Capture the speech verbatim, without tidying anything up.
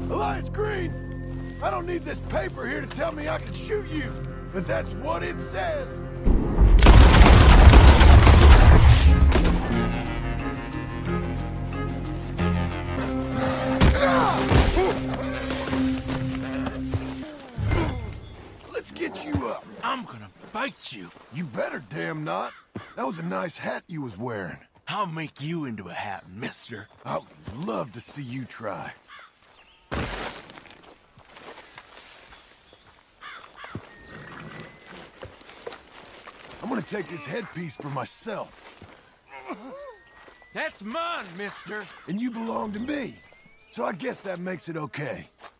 Elias Green! I don't need this paper here to tell me I can shoot you, but that's what it says. Let's get you up. I'm gonna bite you. You better damn not. That was a nice hat you was wearing. I'll make you into a hat, mister. I would love to see you try. I'm gonna take this headpiece for myself. That's mine, mister. And you belong to me. So I guess that makes it okay.